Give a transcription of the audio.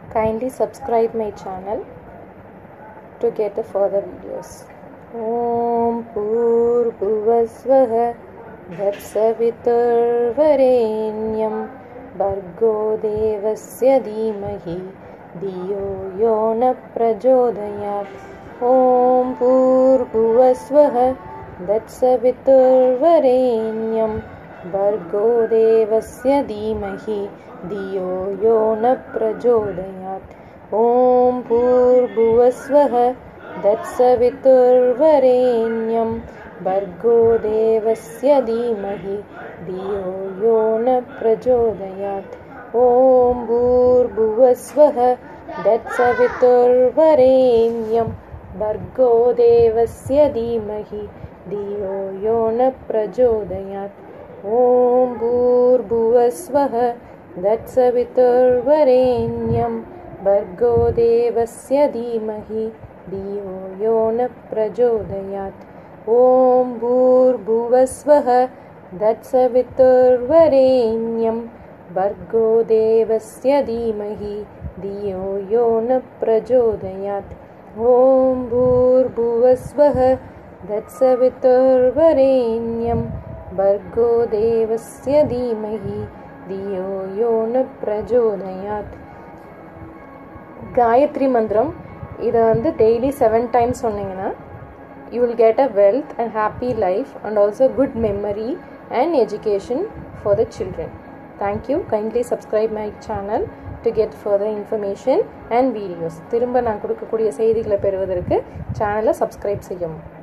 Kindly subscribe my channel to get the further videos. Om Purvasvah Tatsaviturvarenyam Bhargo Devasya Dhimahi Dhiyo Yo Na Prachodayat. Om Purvasvah Tatsaviturvarenyam Bhargo Devasya Dhimahi Dhiyo Yo Na Prachodayat. Om Purvasvah Tatsaviturvarenyam Bhargo Devasya Dhimahi Dhiyo Yo Na Prachodayat. Om Purvasvah Tatsaviturvarenyam Bhargo Devasya Dhimahi Dhiyo Yo Na Prachodayat. Om Purvasvah Tatsaviturvarenyam Bhargo Devasya Dhimahi Dhiyo Yo Na Prachodayat. Om Purvasvah Tatsaviturvarenyam Bhargo Devasya Dhimahi Dhiyo Yo Na Prachodayat. Om Purvasvah Tatsaviturvarenyam Bhargo Devasya Dhimahi Dhiyo Yo Na Prachodayat. Gayatri Mantram, இதை daily 7 times சொன்னீங்கன்னா you will get a wealth and happy life and also good memory and education for the children. Thank you. Kindly subscribe my channel to get further information and videos. திரும்ப நான் கொடுக்கக்கூடிய செய்திகளை பெறுவதற்கு சேனலை subscribe செய்யவும்.